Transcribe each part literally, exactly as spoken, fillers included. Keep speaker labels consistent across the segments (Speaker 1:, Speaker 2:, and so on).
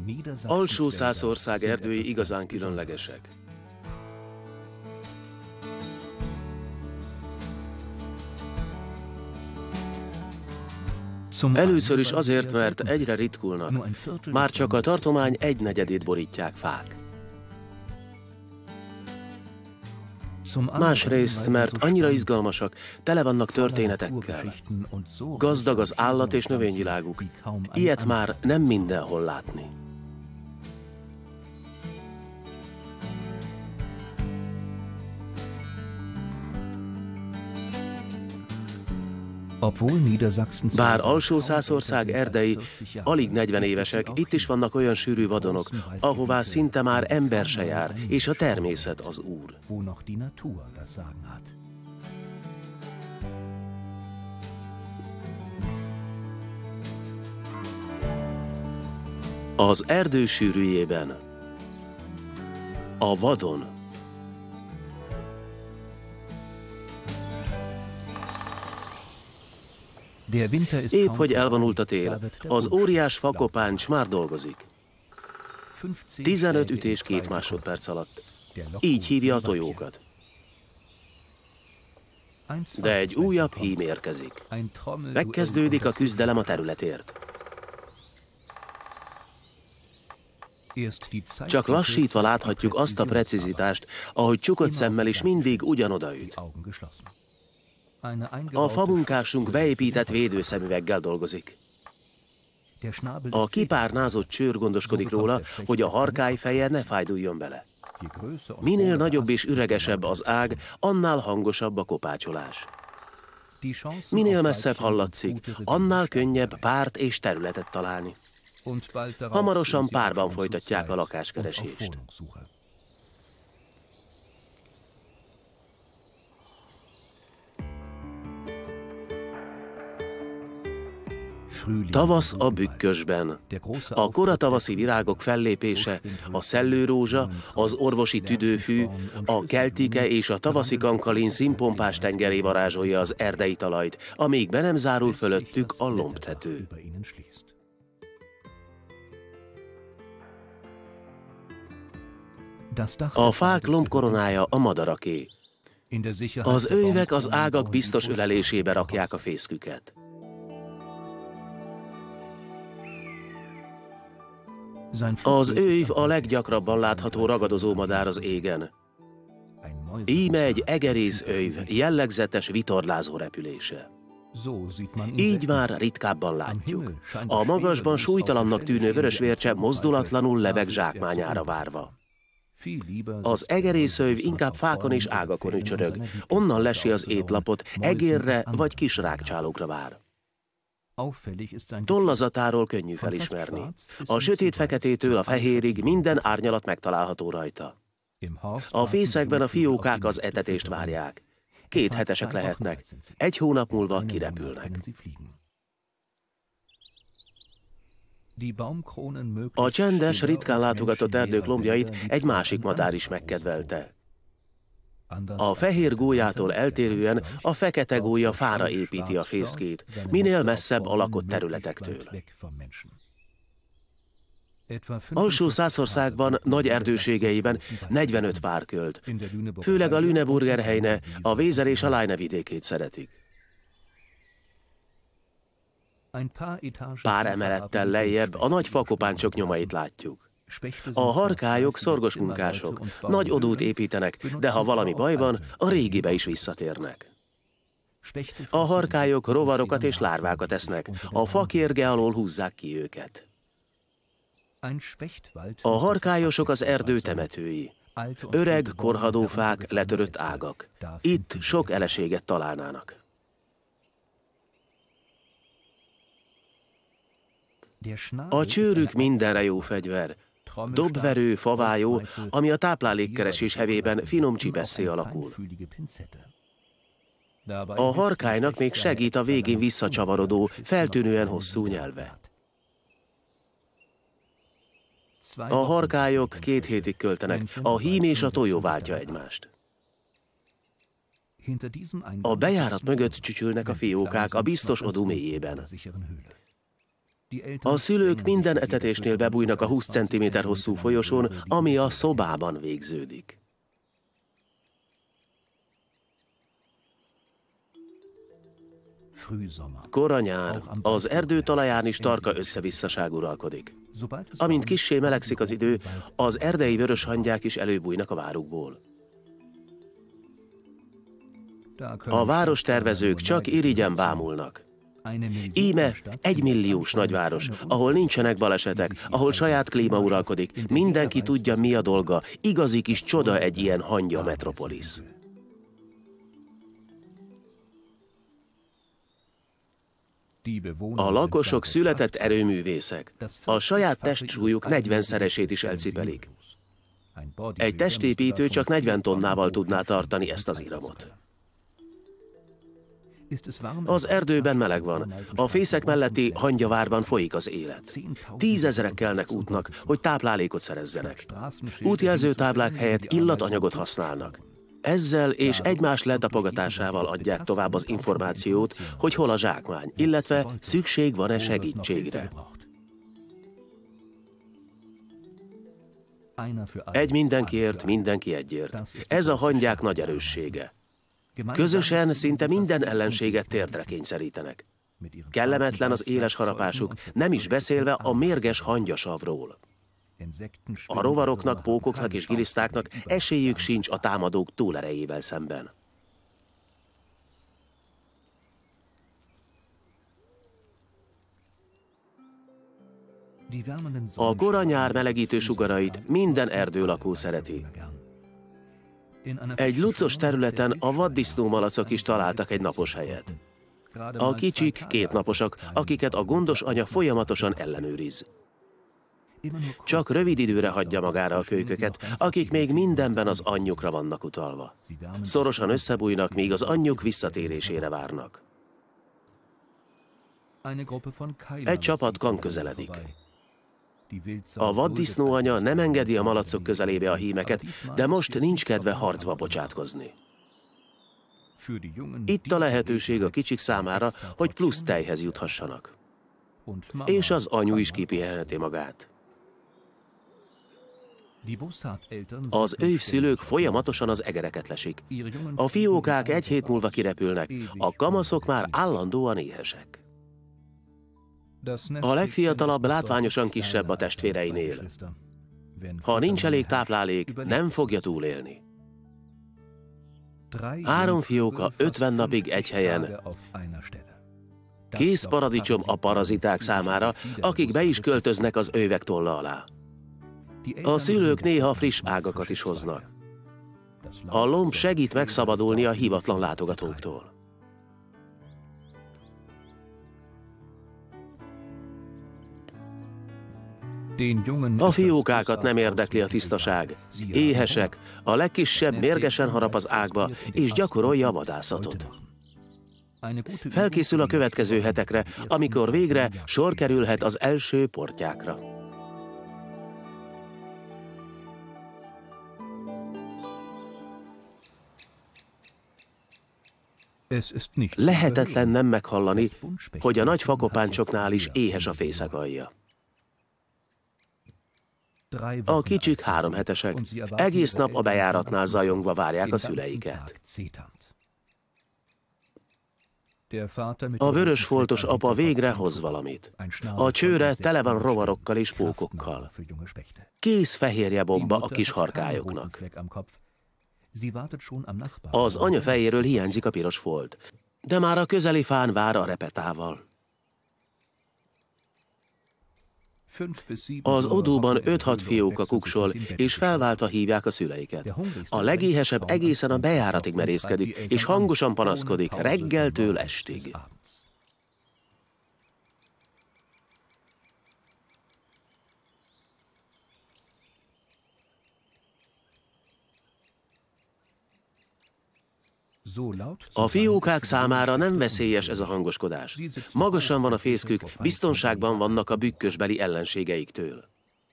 Speaker 1: Alsó-Szászország erdői igazán különlegesek. Először is azért, mert egyre ritkulnak, már csak a tartomány egynegyedét borítják fák. Másrészt, mert annyira izgalmasak, tele vannak történetekkel. Gazdag az állat- és növényviláguk. Ilyet már nem mindenhol látni. Bár Alsó-Szászország erdei alig negyven évesek, itt is vannak olyan sűrű vadonok, ahová szinte már ember se jár, és a természet az úr. Az erdő sűrűjében, a vadon, épp hogy elvonult a tél, az óriás fakopáncs már dolgozik. tizenöt ütés két másodperc alatt. Így hívja a tojókat. De egy újabb hím érkezik. Megkezdődik a küzdelem a területért. Csak lassítva láthatjuk azt a precizitást, ahogy csukott szemmel is mindig ugyanoda üt. A famunkásunk beépített védőszemüveggel dolgozik. A kipárnázott csőr gondoskodik róla, hogy a harkály feje ne fájduljon bele. Minél nagyobb és üregesebb az ág, annál hangosabb a kopácsolás. Minél messzebb hallatszik, annál könnyebb párt és területet találni. Hamarosan párban folytatják a lakáskeresést. Tavasz a bükkösben. A koratavaszi virágok fellépése, a szellőrózsa, az orvosi tüdőfű, a keltike és a tavaszi kankalin színpompás tengeré varázsolja az erdei talajt, amíg be nem zárul fölöttük a lombtető. A fák lombkoronája a madaraké. Az ővek az ágak biztos ölelésébe rakják a fészküket. Az őv a leggyakrabban látható ragadozó madár az égen. Íme egy egerész őv jellegzetes vitorlázó repülése. Így már ritkábban látjuk. A magasban súlytalannak tűnő vörösvércse mozdulatlanul lebeg zsákmányára várva. Az egerészőv inkább fákon és ágakon ücsörög, onnan lesi az étlapot, egérre vagy kis rágcsálókra vár. Tollazatáról könnyű felismerni. A sötét feketétől a fehérig minden árnyalat megtalálható rajta. A fészekben a fiókák az etetést várják. Két hetesek lehetnek, egy hónap múlva kirepülnek. A csendes, ritkán látogatott erdők lombjait egy másik madár is megkedvelte. A fehér gólyától eltérően a fekete gólya fára építi a fészkét, minél messzebb a lakott területektől. Alsó-Szászországban nagy erdőségeiben negyvenöt pár költ, főleg a Lüneburger helyne, a Weser és a Leine vidékét szeretik. Pár emelettel lejjebb a nagy fakopáncsok nyomait látjuk. A harkályok szorgos munkások, nagy odót építenek, de ha valami baj van, a régibe is visszatérnek. A harkályok rovarokat és lárvákat esznek, a fakérge alól húzzák ki őket. A harkályosok az erdő temetői. Öreg, korhadó fák, letörött ágak. Itt sok eleséget találnának. A csőrük mindenre jó fegyver. Dobverő, favájó, ami a táplálékkeresés hevében finom csipesszé alakul. A harkálynak még segít a végén visszacsavarodó, feltűnően hosszú nyelve. A harkályok két hétig költenek, a hím és a tojó váltja egymást. A bejárat mögött csücsülnek a fiókák a biztos odú mélyében. A szülők minden etetésnél bebújnak a húsz centiméter hosszú folyosón, ami a szobában végződik. Kora nyár, az erdő talaján is tarka összevisszaság uralkodik. Amint kissé melegszik az idő, az erdei vöröshangyák is előbújnak a várukból. A várostervezők csak irigyen bámulnak. Íme egymilliós nagyváros, ahol nincsenek balesetek, ahol saját klíma uralkodik, mindenki tudja, mi a dolga, igazi kis csoda egy ilyen hangya metropolisz. A lakosok született erőművészek. A saját testsúlyuk negyvenszeresét is elcipelik. Egy testépítő csak negyven tonnával tudná tartani ezt az iramot. Az erdőben meleg van, a fészek melletti hangyavárban folyik az élet. Tízezrek kelnek útnak, hogy táplálékot szerezzenek. Útjelzőtáblák helyett illatanyagot használnak. Ezzel és egymás letapogatásával adják tovább az információt, hogy hol a zsákmány, illetve szükség van-e segítségre. Egy mindenkiért, mindenki egyért. Ez a hangyák nagy erőssége. Közösen szinte minden ellenséget térdre kényszerítenek. Kellemetlen az éles harapásuk, nem is beszélve a mérges hangyasavról. A rovaroknak, pókoknak és gilisztáknak esélyük sincs a támadók túlerejével szemben. A kora nyár melegítő sugarait minden erdőlakó szereti. Egy lucos területen a vaddisznómalacok is találtak egy napos helyet. A kicsik kétnaposak, akiket a gondos anya folyamatosan ellenőriz. Csak rövid időre hagyja magára a kölyköket, akik még mindenben az anyjukra vannak utalva. Szorosan összebújnak, míg az anyjuk visszatérésére várnak. Egy csapat kan közeledik. A vaddisznó anya nem engedi a malacok közelébe a hímeket, de most nincs kedve harcba bocsátkozni. Itt a lehetőség a kicsik számára, hogy plusz tejhez juthassanak. És az anyu is kipihenheti magát. Az őszülők folyamatosan az egereket lesik. A fiókák egy hét múlva kirepülnek, a kamaszok már állandóan éhesek. A legfiatalabb látványosan kisebb a testvéreinél. Ha nincs elég táplálék, nem fogja túlélni. Három fióka ötven napig egy helyen. Kész paradicsom a paraziták számára, akik be is költöznek az ővek tolla alá. A szülők néha friss ágakat is hoznak. A lomb segít megszabadulni a hívatlan látogatóktól. A fiókákat nem érdekli a tisztaság. Éhesek, a legkisebb mérgesen harap az ágba, és gyakorolja a vadászatot. Felkészül a következő hetekre, amikor végre sor kerülhet az első portyákra. Lehetetlen nem meghallani, hogy a nagy fakopáncsoknál is éhes a fészek alja. A kicsik három hetesek, egész nap a bejáratnál zajongva várják a szüleiket. A vörösfoltos apa végre hoz valamit. A csőre tele van rovarokkal és pókokkal. Kész fehérje bomba a kis harkályoknak. Az anya fejéről hiányzik a piros folt, de már a közeli fán vár a repetával. Az odóban öt-hat fióka kuksol, és felváltva hívják a szüleiket. A legéhesebb egészen a bejáratig merészkedik, és hangosan panaszkodik reggeltől estig. A fiókák számára nem veszélyes ez a hangoskodás. Magasan van a fészkük, biztonságban vannak a bükkösbeli ellenségeiktől.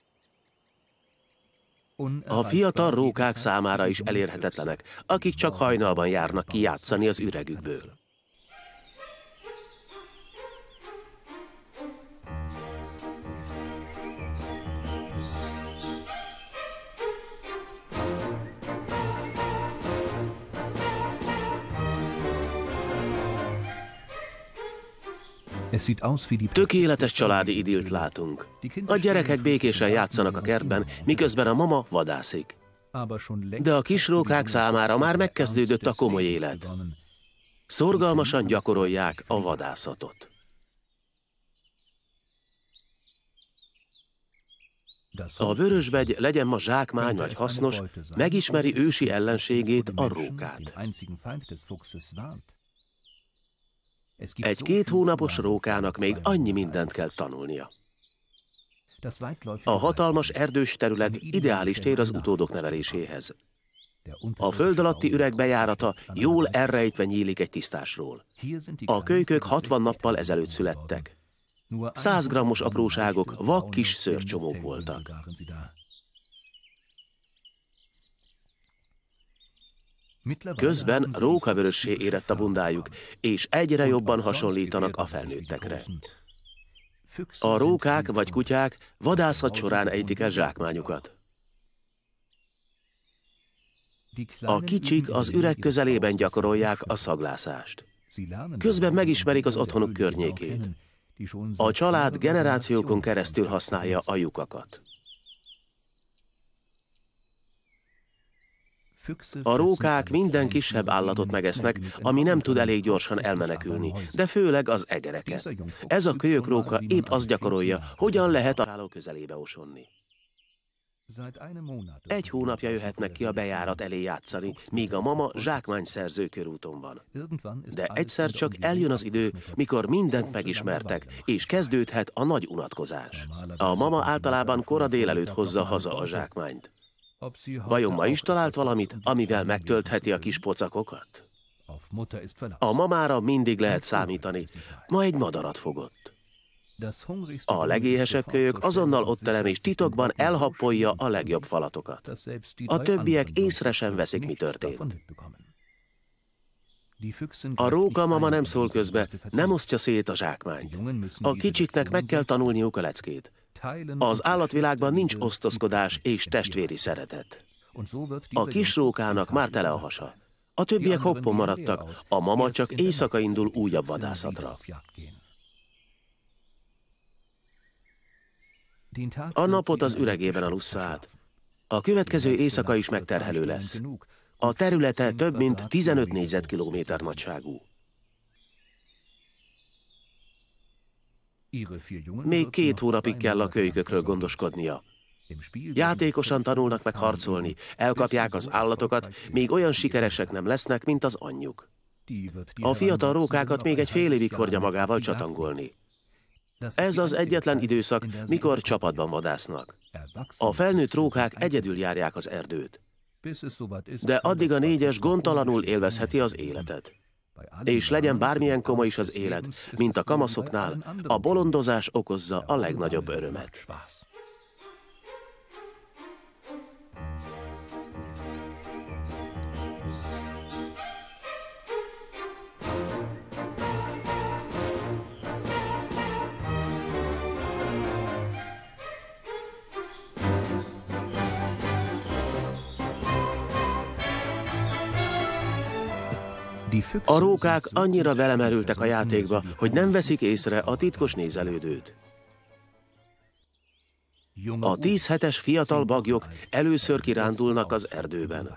Speaker 1: A fiatal rókák számára is elérhetetlenek, akik csak hajnalban járnak ki játszani az üregükből. Tökéletes családi idillt látunk. A gyerekek békésen játszanak a kertben, miközben a mama vadászik. De a kisrókák számára már megkezdődött a komoly élet. Szorgalmasan gyakorolják a vadászatot. A vörösbegy, legyen ma zsákmány vagy hasznos, megismeri ősi ellenségét, a rókát. Egy két hónapos rókának még annyi mindent kell tanulnia. A hatalmas erdős terület ideális tér az utódok neveléséhez. A föld alatti üreg bejárata jól elrejtve nyílik egy tisztásról. A kölykök hatvan nappal ezelőtt születtek. Száz grammos apróságok, vak kis szőrcsomók voltak. Közben rókavörössé érett a bundájuk, és egyre jobban hasonlítanak a felnőttekre. A rókák vagy kutyák vadászat során ejtik el zsákmányukat. A kicsik az üreg közelében gyakorolják a szaglászást. Közben megismerik az otthonuk környékét. A család generációkon keresztül használja a lyukakat. A rókák minden kisebb állatot megesznek, ami nem tud elég gyorsan elmenekülni, de főleg az egereket. Ez a kölyökróka épp azt gyakorolja, hogyan lehet a háló közelébe osonni. Egy hónapja jöhetnek ki a bejárat elé játszani, míg a mama zsákmányszerző körúton van. De egyszer csak eljön az idő, mikor mindent megismertek, és kezdődhet a nagy unatkozás. A mama általában kora délelőtt hozza haza a zsákmányt. Vajon ma is talált valamit, amivel megtöltheti a kis pocakokat? A mamára mindig lehet számítani, ma egy madarat fogott. A legéhesebb kölyök azonnal ott elem és titokban elhappolja a legjobb falatokat. A többiek észre sem veszik, mi történt. A róka mama nem szól közbe, nem osztja szét a zsákmányt. A kicsiknek meg kell tanulniuk a leckét. Az állatvilágban nincs osztozkodás és testvéri szeretet. A kis rókának már tele a hasa. A többiek hoppon maradtak, a mama csak éjszaka indul újabb vadászatra. A napot az üregében alussza át. A következő éjszaka is megterhelő lesz. A területe több mint tizenöt négyzetkilométer nagyságú. Még két hónapig kell a kölykökről gondoskodnia. Játékosan tanulnak meg harcolni, elkapják az állatokat, még olyan sikeresek nem lesznek, mint az anyjuk. A fiatal rókákat még egy fél évig hordja magával csatangolni. Ez az egyetlen időszak, mikor csapatban vadásznak. A felnőtt rókák egyedül járják az erdőt. De addig a négyes gondtalanul élvezheti az életet. És legyen bármilyen komoly is az élet, mint a kamaszoknál, a bolondozás okozza a legnagyobb örömet. A rókák annyira belemerültek a játékba, hogy nem veszik észre a titkos nézelődőt. A tíz hetes fiatal bagyok először kirándulnak az erdőben.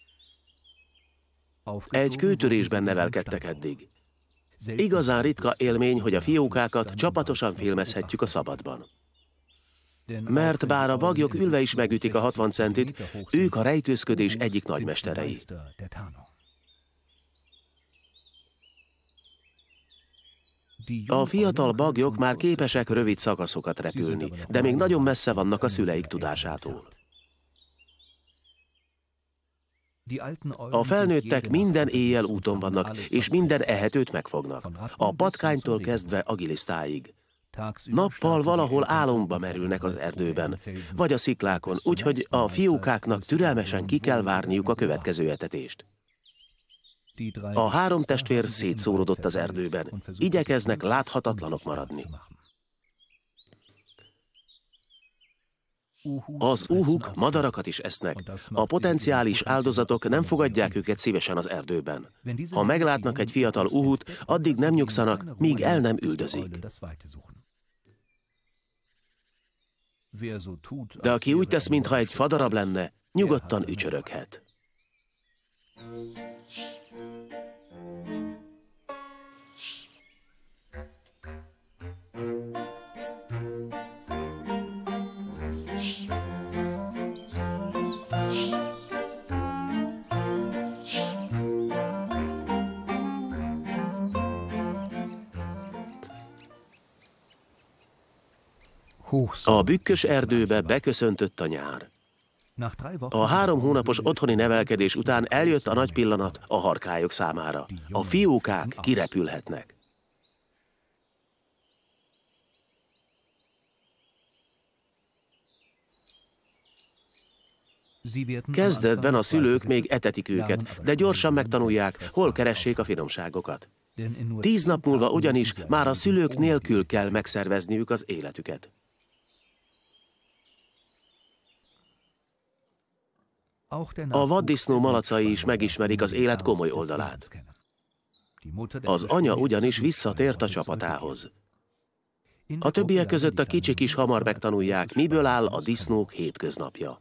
Speaker 1: Egy kőtörésben nevelkedtek eddig. Igazán ritka élmény, hogy a fiókákat csapatosan filmezhetjük a szabadban. Mert bár a bagyok ülve is megütik a hatvan centit, ők a rejtőzködés egyik nagymesterei. A fiatal bagyok már képesek rövid szakaszokat repülni, de még nagyon messze vannak a szüleik tudásától. A felnőttek minden éjjel úton vannak, és minden ehetőt megfognak. A patkánytól kezdve a gilisztáig. Nappal valahol álomba merülnek az erdőben, vagy a sziklákon, úgyhogy a fiókáknak türelmesen ki kell várniuk a következő etetést. A három testvér szétszórodott az erdőben, igyekeznek láthatatlanok maradni. Az uhuk madarakat is esznek. A potenciális áldozatok nem fogadják őket szívesen az erdőben. Ha meglátnak egy fiatal uhut, addig nem nyugszanak, míg el nem üldözik. De aki úgy tesz, mintha egy fadarab lenne, nyugodtan ücsöröghet. A bükkös erdőbe beköszöntött a nyár. A három hónapos otthoni nevelkedés után eljött a nagy pillanat a harkályok számára. A fiókák kirepülhetnek. Kezdetben a szülők még etetik őket, de gyorsan megtanulják, hol keressék a finomságokat. Tíz nap múlva ugyanis már a szülők nélkül kell megszervezniük az életüket. A vaddisznó malacai is megismerik az élet komoly oldalát. Az anya ugyanis visszatért a csapatához. A többiek között a kicsik is hamar megtanulják, miből áll a disznók hétköznapja.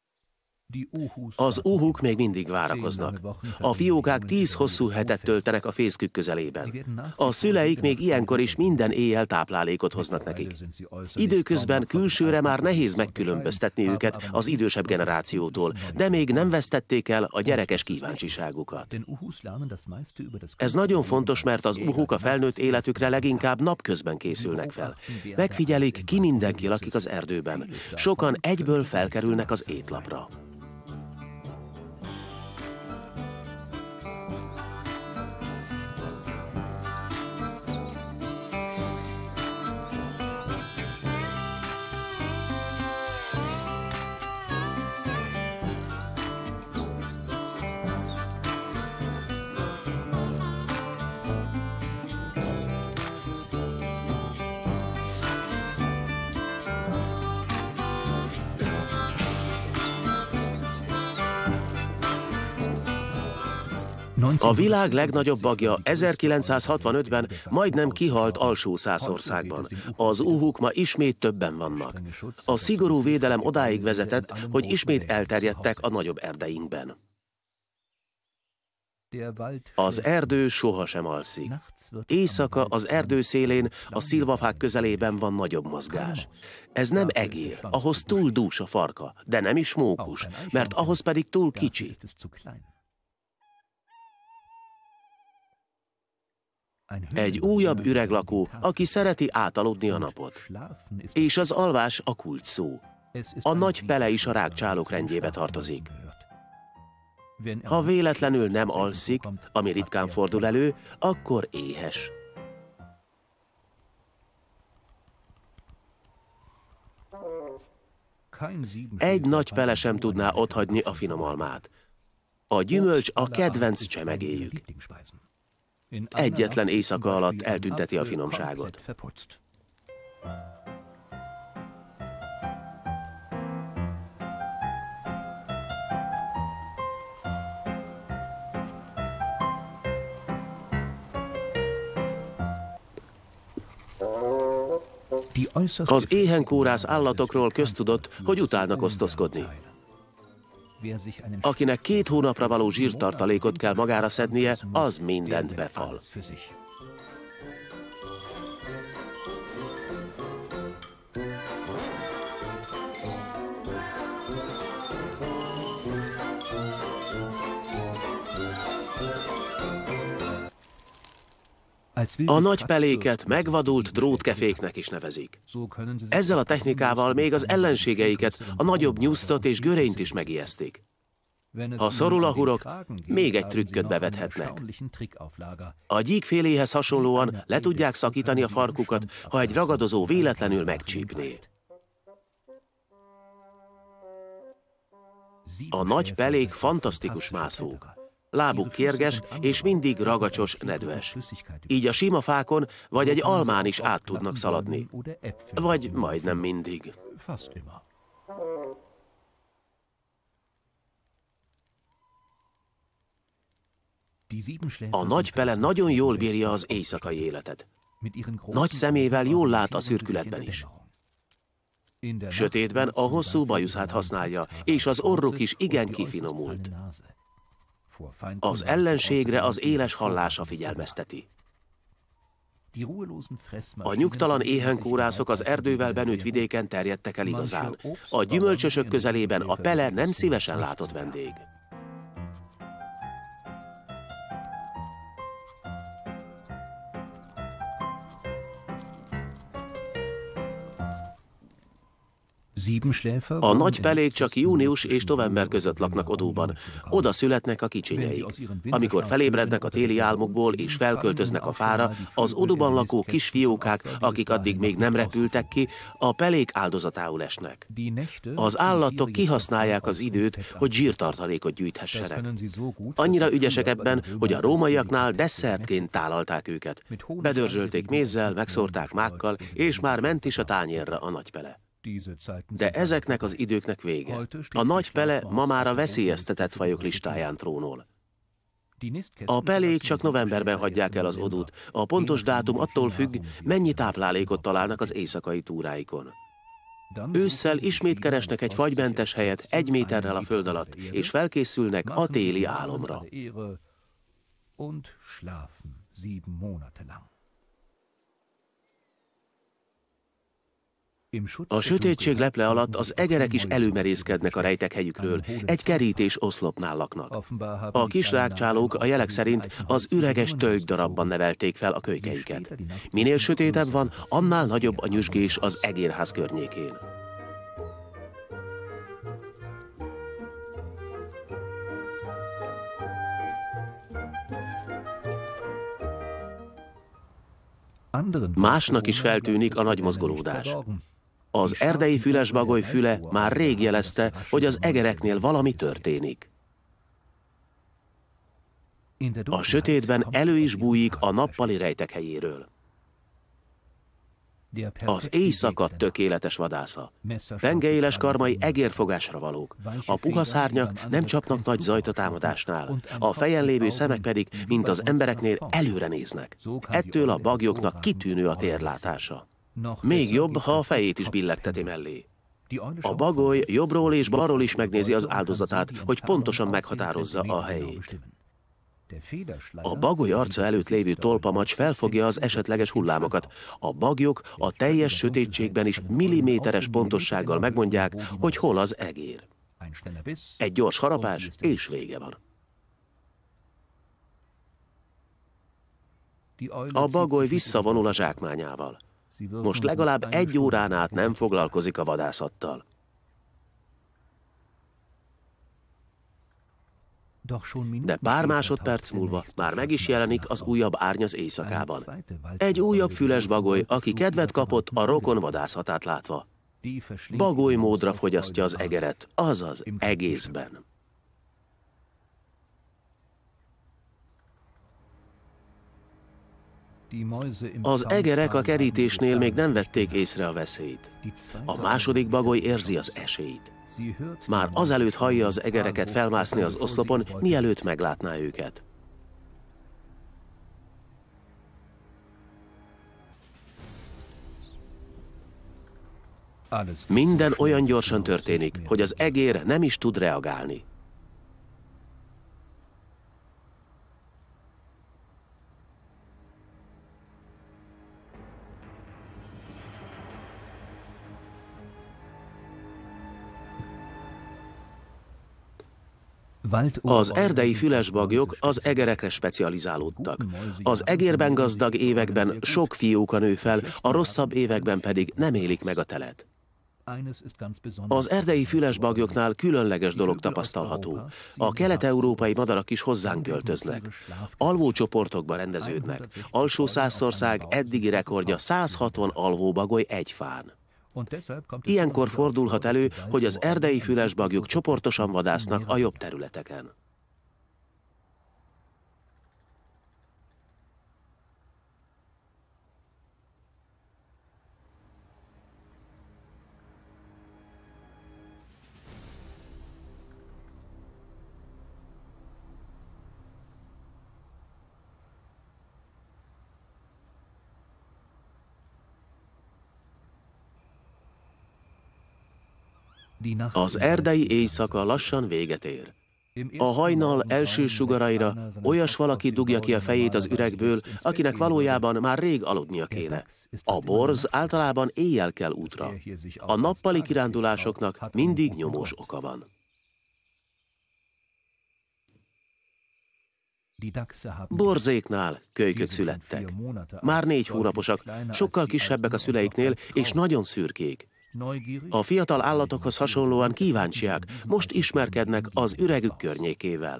Speaker 1: Az uhuk még mindig várakoznak. A fiókák tíz hosszú hetet töltenek a fészkük közelében. A szüleik még ilyenkor is minden éjjel táplálékot hoznak nekik. Időközben külsőre már nehéz megkülönböztetni őket az idősebb generációtól, de még nem vesztették el a gyerekes kíváncsiságukat. Ez nagyon fontos, mert az uhuk a felnőtt életükre leginkább napközben készülnek fel. Megfigyelik, ki mindenki lakik az erdőben. Sokan egyből felkerülnek az étlapra. A világ legnagyobb bagja ezerkilencszázhatvanötben majdnem kihalt Alsó-Szászországban. Az uhuk ma ismét többen vannak. A szigorú védelem odáig vezetett, hogy ismét elterjedtek a nagyobb erdeinkben. Az erdő sohasem alszik. Éjszaka az erdő szélén, a szilvafák közelében van nagyobb mozgás. Ez nem egér, ahhoz túl dús a farka, de nem is mókus, mert ahhoz pedig túl kicsi. Egy újabb üreglakó, aki szereti átaludni a napot. És az alvás a kulcs szó. A nagy pele is a rágcsálók rendjébe tartozik. Ha véletlenül nem alszik, ami ritkán fordul elő, akkor éhes. Egy nagy pele sem tudná otthagyni a finom almát. A gyümölcs a kedvenc csemegéjük. Egyetlen éjszaka alatt eltünteti a finomságot. Az éhenkórász állatokról köztudott, hogy utálnak osztozkodni. Akinek két hónapra való zsírtartalékot kell magára szednie, az mindent befal. A nagy peléket megvadult drótkeféknek is nevezik. Ezzel a technikával még az ellenségeiket, a nagyobb nyusztot és görényt is megijesztik. Ha szorul a hurok, még egy trükköt bevethetnek. A gyíkféléhez hasonlóan le tudják szakítani a farkukat, ha egy ragadozó véletlenül megcsípné. A nagy pelék fantasztikus mászók. Lábuk kérges és mindig ragacsos, nedves. Így a sima fákon vagy egy almán is át tudnak szaladni. Vagy majdnem mindig. A nagy pele nagyon jól bírja az éjszakai életet. Nagy szemével jól lát a szürkületben is. Sötétben a hosszú bajuszát használja, és az orruk is igen kifinomult. Az ellenségre az éles hallása figyelmezteti. A nyugtalan éhenkórászok az erdővel benőtt vidéken terjedtek el igazán. A gyümölcsösök közelében a pele nem szívesen látott vendég. A nagy pelék csak június és november között laknak odúban. Oda születnek a kicsinyeik. Amikor felébrednek a téli álmukból és felköltöznek a fára, az odúban lakó kisfiókák, akik addig még nem repültek ki, a pelék áldozatául esnek. Az állatok kihasználják az időt, hogy zsírtartalékot gyűjthessenek. Annyira ügyesek ebben, hogy a rómaiaknál desszertként tálalták őket. Bedörzsölték mézzel, megszórták mákkal, és már ment is a tányérra a nagy pele. De ezeknek az időknek vége. A nagy pele ma már a veszélyeztetett fajok listáján trónol. A pelék csak novemberben hagyják el az odút. A pontos dátum attól függ, mennyi táplálékot találnak az éjszakai túráikon. Ősszel ismét keresnek egy fagymentes helyet egy méterrel a föld alatt, és felkészülnek a téli álomra. A sötétség leple alatt az egerek is előmerészkednek a rejtek helyükről, egy kerítés oszlopnál laknak. A kis rágcsálók a jelek szerint az üreges tölgydarabban nevelték fel a kölykeiket. Minél sötétebb van, annál nagyobb a nyüzsgés az egérház környékén. Másnak is feltűnik a nagy mozgolódás. Az erdei fülesbagoly füle már rég jelezte, hogy az egereknél valami történik. A sötétben elő is bújik a nappali rejtek helyéről. Az éjszaka tökéletes vadásza. Pengeéles karmai egérfogásra valók. A puha szárnyak nem csapnak nagy zajt a támadásnál. A fejen lévő szemek pedig, mint az embereknél, előre néznek. Ettől a bagyoknak kitűnő a térlátása. Még jobb, ha a fejét is billegteti mellé. A bagoly jobbról és balról is megnézi az áldozatát, hogy pontosan meghatározza a helyét. A bagoly arca előtt lévő tolpamacs felfogja az esetleges hullámokat. A bagyok a teljes sötétségben is milliméteres pontossággal megmondják, hogy hol az egér. Egy gyors harapás, és vége van. A bagoly visszavonul a zsákmányával. Most legalább egy órán át nem foglalkozik a vadászattal. De pár másodperc múlva már meg is jelenik az újabb árny az éjszakában. Egy újabb füles bagoly, aki kedvet kapott a rokon vadászatát látva. Bagoly módra fogyasztja az egeret, azaz egészben. Az egerek a kerítésnél még nem vették észre a veszélyt. A második bagoly érzi az esélyt. Már azelőtt hallja az egereket felmászni az oszlopon, mielőtt meglátná őket. Minden olyan gyorsan történik, hogy az egér nem is tud reagálni. Az erdei fülesbagyok az egerekre specializálódtak. Az egérben gazdag években sok fióka nő fel, a rosszabb években pedig nem élik meg a telet. Az erdei fülesbagyoknál különleges dolog tapasztalható. A kelet-európai madarak is hozzánk költöznek. Alvócsoportokba rendeződnek. Alsó-Szászország eddigi rekordja száz hatvan alvóbagoly egy fán. Ilyenkor fordulhat elő, hogy az erdei fülesbagyok csoportosan vadásznak a jobb területeken. Az erdei éjszaka lassan véget ér. A hajnal első sugaraira olyas valaki dugja ki a fejét az üregből, akinek valójában már rég aludnia kéne. A borz általában éjjel kell útra. A nappali kirándulásoknak mindig nyomós oka van. Borzéknál kölykök születtek. Már négy hónaposak, sokkal kisebbek a szüleiknél, és nagyon szürkék. A fiatal állatokhoz hasonlóan kíváncsiak, most ismerkednek az üregük környékével.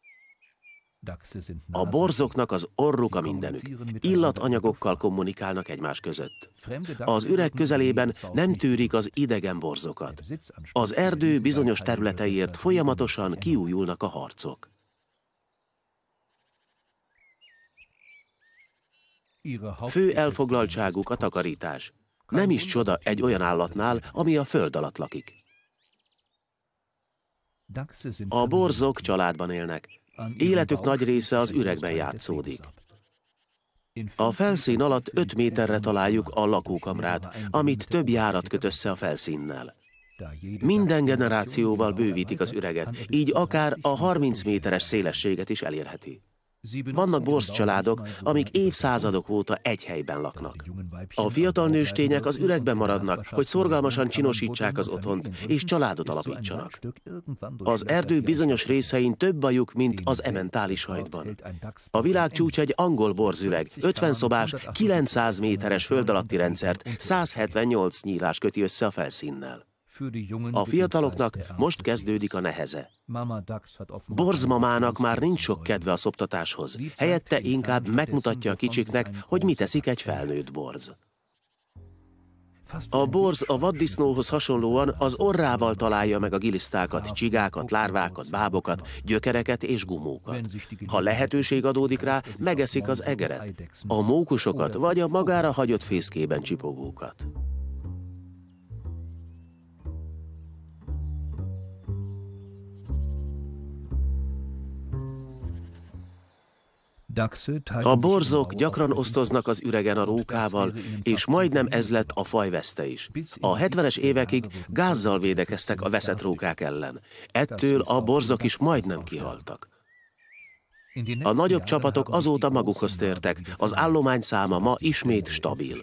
Speaker 1: A borzoknak az orruk a mindenük. Illatanyagokkal kommunikálnak egymás között. Az üreg közelében nem tűrik az idegen borzokat. Az erdő bizonyos területeiért folyamatosan kiújulnak a harcok. Fő elfoglaltságuk a takarítás. Nem is csoda egy olyan állatnál, ami a föld alatt lakik. A borzok családban élnek. Életük nagy része az üregben játszódik. A felszín alatt öt méterre találjuk a lakókamrát, amit több járat köt össze a felszínnel. Minden generációval bővítik az üreget, így akár a harminc méteres szélességet is elérheti. Vannak borz családok, amik évszázadok óta egy helyben laknak. A fiatal nőstények az üregben maradnak, hogy szorgalmasan csinosítsák az otthont, és családot alapítsanak. Az erdő bizonyos részein több bajuk, mint az ementális hajtban. A világ csúcs egy angol borzüreg, ötven szobás, kilencszáz méteres föld alatti rendszert, száz hetvennyolc nyílás köti össze a felszínnel. A fiataloknak most kezdődik a neheze. Borzmamának már nincs sok kedve a szoptatáshoz, helyette inkább megmutatja a kicsiknek, hogy mit eszik egy felnőtt borz. A borz a vaddisznóhoz hasonlóan az orrával találja meg a gilisztákat, csigákat, lárvákat, bábokat, gyökereket és gumókat. Ha lehetőség adódik rá, megeszik az egeret, a mókusokat vagy a magára hagyott fészkében csipogókat. A borzok gyakran osztoznak az üregen a rókával, és majdnem ez lett a fajveszte is. A hetvenes évekig gázzal védekeztek a veszett rókák ellen. Ettől a borzok is majdnem kihaltak. A nagyobb csapatok azóta magukhoz tértek, az állomány száma ma ismét stabil.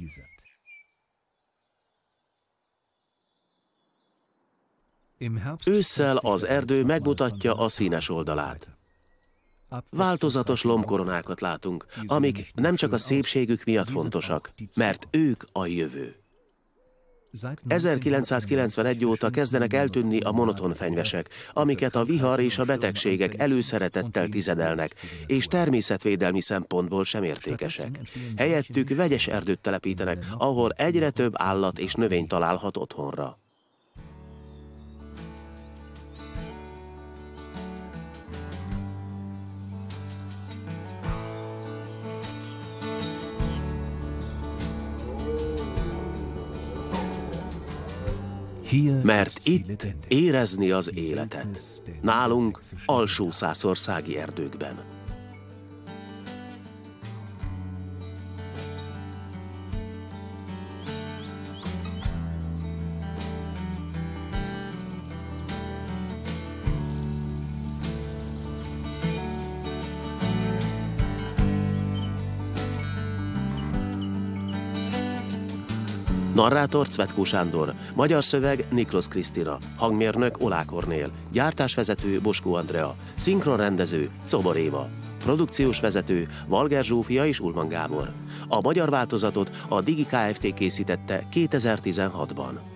Speaker 1: Ősszel az erdő megmutatja a színes oldalát. Változatos lombkoronákat látunk, amik nem csak a szépségük miatt fontosak, mert ők a jövő. ezerkilencszázkilencvenegy óta kezdenek eltűnni a monoton fenyvesek, amiket a vihar és a betegségek előszeretettel tizedelnek, és természetvédelmi szempontból sem értékesek. Helyettük vegyes erdőt telepítenek, ahol egyre több állat és növény találhat otthonra. Mert itt érezni az életet. Nálunk, alsó-szászországi erdőkben. Narrátor Cvetkó Sándor, magyar szöveg Niklosz Krisztina, hangmérnök Olá Kornél, gyártásvezető Boskó Andrea, szinkronrendező Czobor Éva, produkciós vezető Valger Zsófia és Ulman Gábor. A magyar változatot a Digi Kft. Készítette kétezer-tizenhatban.